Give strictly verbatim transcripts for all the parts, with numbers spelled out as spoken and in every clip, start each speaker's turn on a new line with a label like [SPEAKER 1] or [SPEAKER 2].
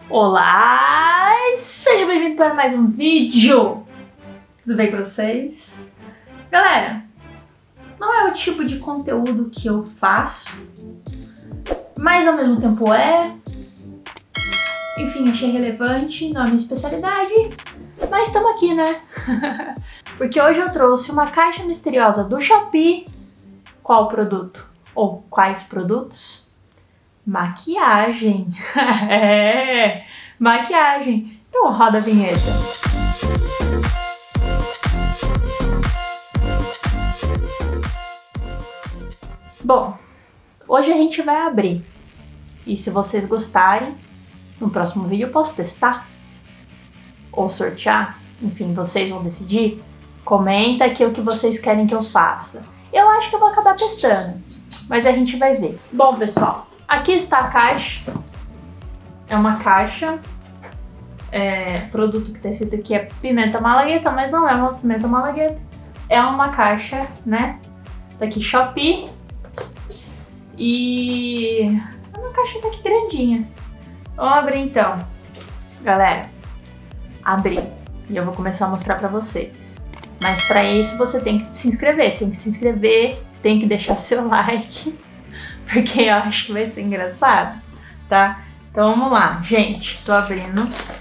[SPEAKER 1] Olá! Seja bem-vindo para mais um vídeo! Tudo bem com vocês? Galera, não é o tipo de conteúdo que eu faço, mas ao mesmo tempo é. Enfim, achei relevante, não é minha especialidade, mas estamos aqui, né? Porque hoje eu trouxe uma caixa misteriosa do Shopee. Qual produto? Ou quais produtos? Maquiagem. É, maquiagem. Então roda a vinheta. Bom, hoje a gente vai abrir. E se vocês gostarem, no próximo vídeo eu posso testar. Ou sortear. Enfim, vocês vão decidir. Comenta aqui o que vocês querem que eu faça. Eu acho que eu vou acabar testando. Mas a gente vai ver. Bom, pessoal. Aqui está a caixa, é uma caixa, é, produto que está escrito aqui é pimenta malagueta, mas não é uma pimenta malagueta, é uma caixa, né, daqui Shopee, e é uma caixa até que grandinha. Vamos abrir então, galera, abri, e eu vou começar a mostrar para vocês, mas para isso você tem que se inscrever, tem que se inscrever, tem que deixar seu like, porque eu acho que vai ser engraçado, tá? Então vamos lá, gente. Tô abrindo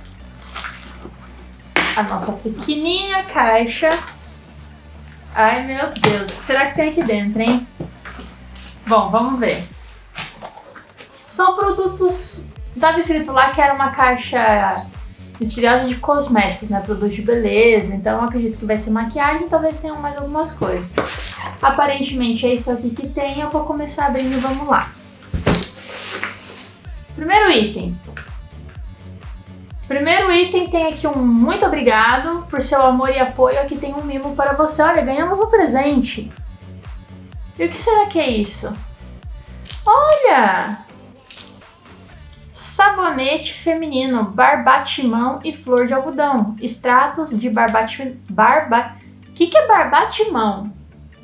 [SPEAKER 1] a nossa pequenininha caixa. Ai, meu Deus, o que será que tem aqui dentro, hein? Bom, vamos ver. São produtos... Tava escrito lá que era uma caixa misteriosa de cosméticos, né? Produtos de beleza. Então eu acredito que vai ser maquiagem, talvez tenham mais algumas coisas. Aparentemente é isso aqui que tem, eu vou começar abrindo e vamos lá. Primeiro item. Primeiro item tem aqui um muito obrigado por seu amor e apoio, aqui tem um mimo para você. Olha, ganhamos um presente. E o que será que é isso? Olha! Sabonete feminino, barbatimão e flor de algodão. Extratos de barbati... barba... O que que é barbatimão?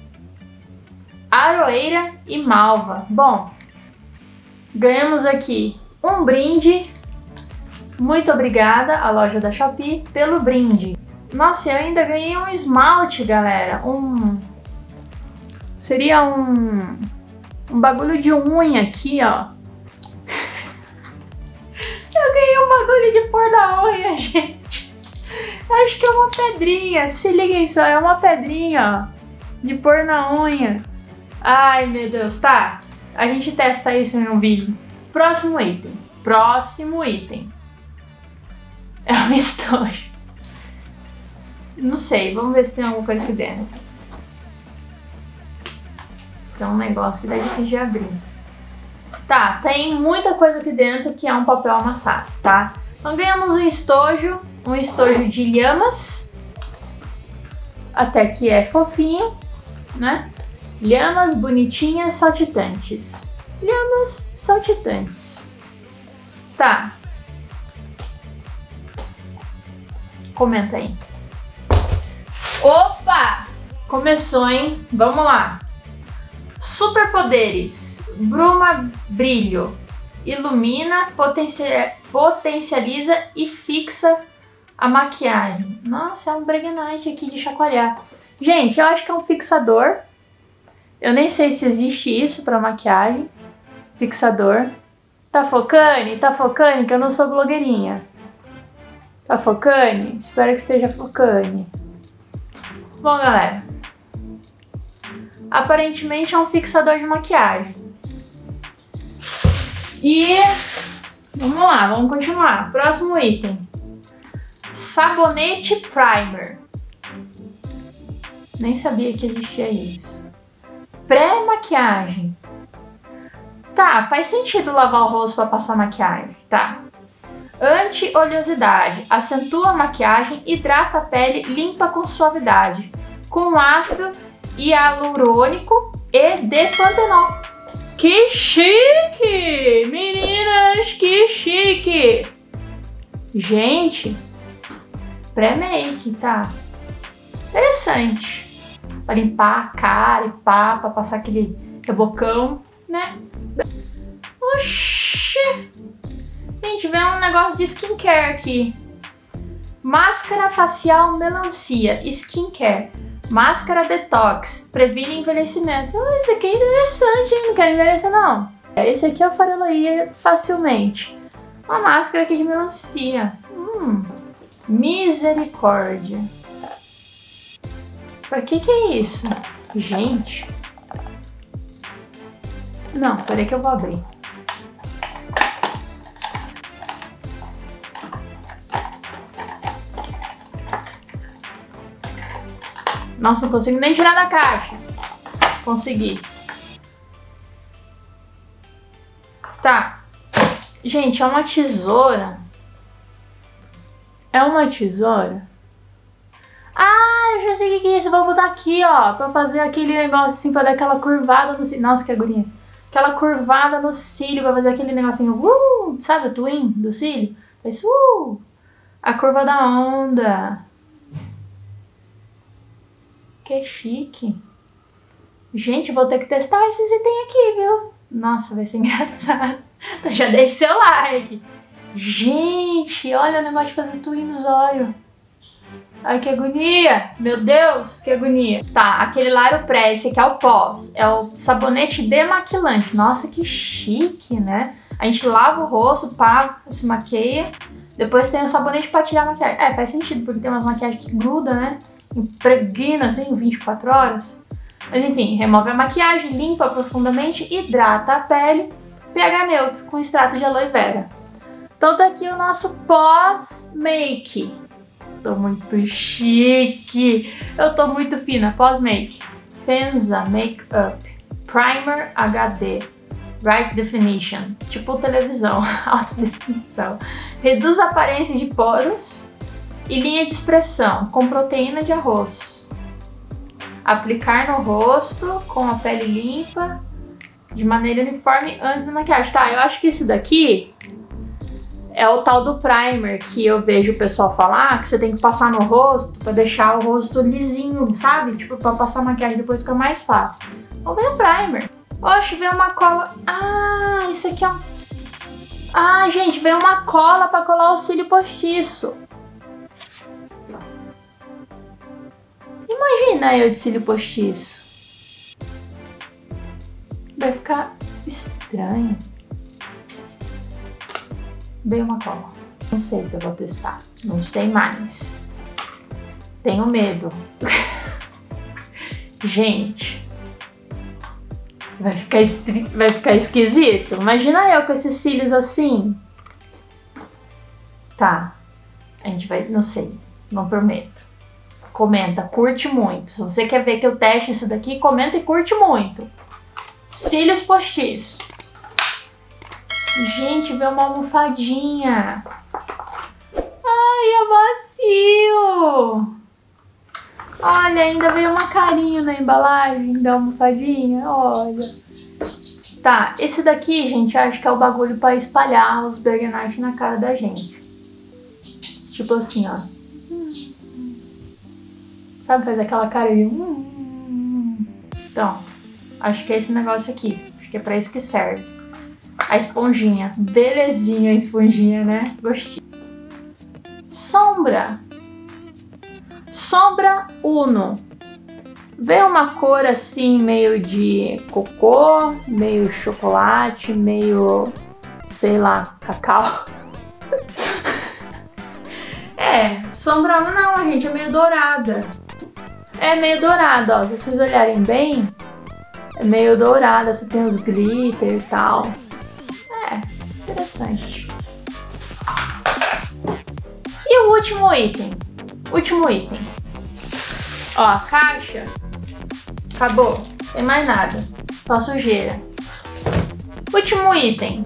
[SPEAKER 1] Aroeira e malva. Bom, ganhamos aqui um brinde. Muito obrigada à loja da Shopee pelo brinde. Nossa, eu ainda ganhei um esmalte, galera. Um... Seria um... Um bagulho de unha aqui, ó. Eu ganhei um bagulho de pôr da unha, gente. Acho que é uma pedrinha. Se liguem só, é uma pedrinha, ó. De pôr na unha. Ai, meu Deus, tá. A gente testa isso em um vídeo. Próximo item. Próximo item. É um estojo. Não sei, vamos ver se tem alguma coisa aqui dentro. Tem um negócio que dá difícil de abrir. Tá, tem muita coisa aqui dentro que é um papel amassado, tá? Então ganhamos um estojo, um estojo de lhamas. Até que é fofinho, né? Lhamas bonitinhas saltitantes. Lhamas saltitantes. Tá. Comenta aí. Opa! Começou, hein? Vamos lá. Superpoderes. Bruma brilho. Ilumina, potencia, potencializa e fixa a maquiagem. Nossa, é um Bregnite aqui de chacoalhar. Gente, eu acho que é um fixador. Eu nem sei se existe isso pra maquiagem. Fixador. Tá focando? Tá focando que eu não sou blogueirinha. Tá focando? Espero que esteja focando. Bom, galera. Aparentemente é um fixador de maquiagem. E... Vamos lá, vamos continuar. Próximo item. Sabonete primer. Nem sabia que existia isso. Pré-maquiagem. Tá, faz sentido lavar o rosto para passar maquiagem, tá? Anti-oleosidade. Acentua a maquiagem, hidrata a pele, limpa com suavidade. Com ácido hialurônico e depantenol. Que chique! Meninas, que chique! Gente, pré-make, tá? Interessante. Pra limpar a cara e pá, pra passar aquele rebocão, né? Oxi! Gente, vem um negócio de skincare aqui. Máscara facial melancia, skincare. Máscara detox, previne envelhecimento. Oh, esse aqui é interessante, hein? Não quero envelhecer, não. Esse aqui eu faria facilmente. Uma máscara aqui de melancia. Hum, misericórdia. Pra que que é isso? Gente. Não, peraí que eu vou abrir. Nossa, não consigo nem tirar da caixa. Consegui. Tá. Gente, é uma tesoura. É uma tesoura? Ah, eu já sei o que é isso. Eu vou botar aqui, ó. Pra fazer aquele negócio assim, pra dar aquela curvada no cílio. Nossa, que agonia. Aquela curvada no cílio, pra fazer aquele negocinho. Uh, sabe o twin do cílio? Faz uh. A curva da onda. Que chique. Gente, vou ter que testar esses itens aqui, viu? Nossa, vai ser engraçado. Já dei seu like. Gente, olha o negócio de fazer twin nos olhos. Ai, que agonia. Meu Deus, que agonia. Tá, aquele lá era o pré, esse aqui é o pós. É o sabonete demaquilante. Nossa, que chique, né? A gente lava o rosto, pá, se maqueia. Depois tem o sabonete pra tirar a maquiagem. É, faz sentido, porque tem umas maquiagens que grudam, né? Impregna assim, vinte e quatro horas. Mas enfim, remove a maquiagem, limpa profundamente, hidrata a pele, pH neutro, com extrato de aloe vera. Então tá aqui o nosso pós-make. Tô muito chique. Eu tô muito fina. Pós-make. Fenza Makeup Primer H D. Right Definition. Tipo televisão. Alta definição. Reduz a aparência de poros e linha de expressão com proteína de arroz. Aplicar no rosto com a pele limpa de maneira uniforme antes da maquiagem. Tá, eu acho que isso daqui é o tal do primer que eu vejo o pessoal falar, que você tem que passar no rosto pra deixar o rosto lisinho, sabe? Tipo, pra passar a maquiagem depois fica mais fácil. Vamos ver o primer. Oxe, veio uma cola. Ah, isso aqui é um... Ah, gente, veio uma cola pra colar o cílio postiço. Imagina eu de cílio postiço. Vai ficar estranho. Veio uma cola. Não sei se eu vou testar. Não sei mais. Tenho medo. Gente. Vai ficar, estri... vai ficar esquisito. Imagina eu com esses cílios assim. Tá. A gente vai... Não sei. Não prometo. Comenta. Curte muito. Se você quer ver que eu teste isso daqui, comenta e curte muito. Cílios postiços. Gente, veio uma almofadinha. Ai, é macio. Olha, ainda veio uma carinha na embalagem da almofadinha. Olha. Tá, esse daqui, gente, acho que é o bagulho pra espalhar os Bergenite na cara da gente. Tipo assim, ó. Sabe, faz aquela cara de... Então, acho que é esse negócio aqui. Acho que é pra isso que serve. A esponjinha. Belezinha a esponjinha, né? Gostei. Sombra. Sombra Uno. Veio uma cor assim, meio de cocô, meio chocolate, meio, sei lá, cacau. É, sombra Uno não, gente, é meio dourada. É meio dourada, ó. Se vocês olharem bem, é meio dourada, você tem os glitter e tal. É, interessante. E o último item. Último item. Ó, a caixa. Acabou. Não tem mais nada. Só sujeira. Último item.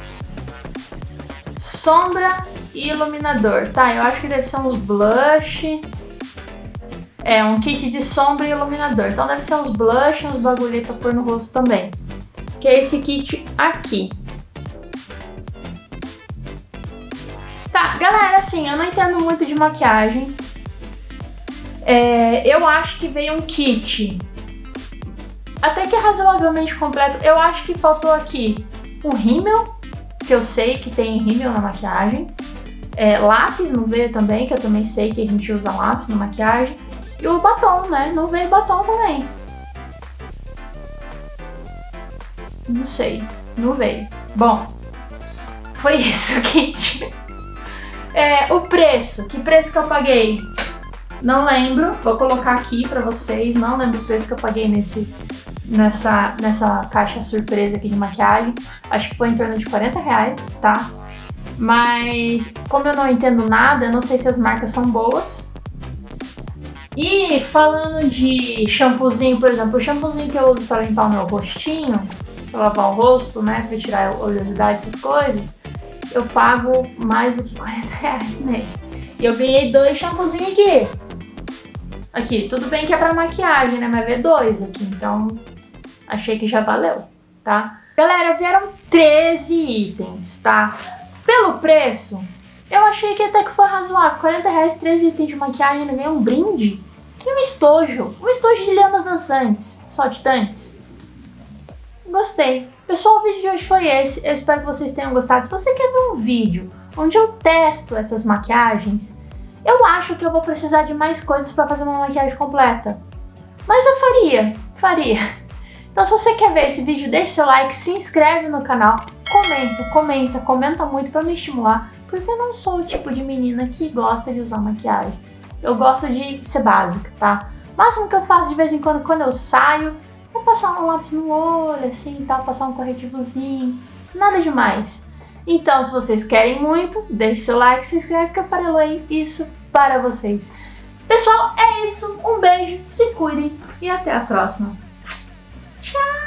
[SPEAKER 1] Sombra e iluminador. Tá, eu acho que deve ser uns blush. É, um kit de sombra e iluminador. Então deve ser uns blush, uns bagulho pra pôr no rosto também. Que é esse kit aqui. Tá, galera, assim, eu não entendo muito de maquiagem. É, eu acho que veio um kit até que é razoavelmente completo. Eu acho que faltou aqui um rímel, que eu sei que tem rímel na maquiagem. É, lápis não veio também, que eu também sei que a gente usa lápis na maquiagem. E o batom, né? Não veio batom também. Não sei, não veio. Bom, foi isso, gente. É, o preço, que preço que eu paguei? Não lembro, vou colocar aqui pra vocês. Não lembro o preço que eu paguei nesse, nessa, nessa caixa surpresa aqui de maquiagem. Acho que foi em torno de quarenta reais, tá? Mas como eu não entendo nada, eu não sei se as marcas são boas. E falando de shampoozinho, por exemplo, o shampoozinho que eu uso para limpar o meu rostinho, para lavar o rosto, né, para tirar a oleosidade, essas coisas, eu pago mais do que quarenta reais nele. E eu ganhei dois shampoozinhos aqui. Aqui, tudo bem que é pra maquiagem, né, mas veio dois aqui, então achei que já valeu, tá? Galera, vieram treze itens, tá? Pelo preço, eu achei que até que foi razoável. quarenta reais, treze itens de maquiagem, ainda ganhei um brinde e um estojo. Um estojo de lhamas dançantes, saltitantes. Gostei. Pessoal, o vídeo de hoje foi esse. Eu espero que vocês tenham gostado. Se você quer ver um vídeo onde eu testo essas maquiagens, eu acho que eu vou precisar de mais coisas para fazer uma maquiagem completa. Mas eu faria, faria. Então se você quer ver esse vídeo, deixe seu like, se inscreve no canal, comenta, comenta, comenta muito para me estimular, porque eu não sou o tipo de menina que gosta de usar maquiagem. Eu gosto de ser básica, tá? O máximo que eu faço de vez em quando, quando eu saio, é passar um lápis no olho, assim, tal, passar um corretivozinho, nada demais. Então, se vocês querem muito, deixe seu like, se inscreve que eu farei isso para vocês. Pessoal, é isso. Um beijo, se cuidem e até a próxima. Tchau!